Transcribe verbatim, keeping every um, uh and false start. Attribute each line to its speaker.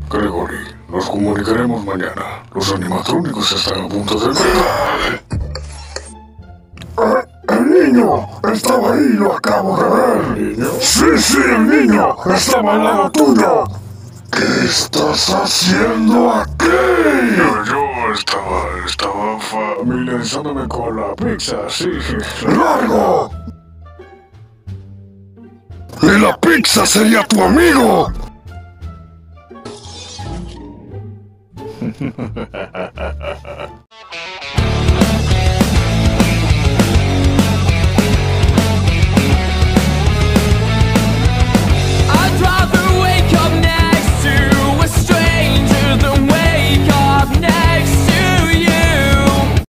Speaker 1: Gregory, nos comunicaremos mañana. Los animatrónicos están a punto de llegar. ¡El niño! ¡Estaba ahí! ¡Lo acabo de ver! ¿El niño? ¡Sí, sí, el niño! ¡Estaba al lado tuyo! ¿Qué estás haciendo aquí? Yo, yo estaba... estaba familiarizándome con la pizza, sí. ¡Largo! ¡Y la pizza sería tu amigo!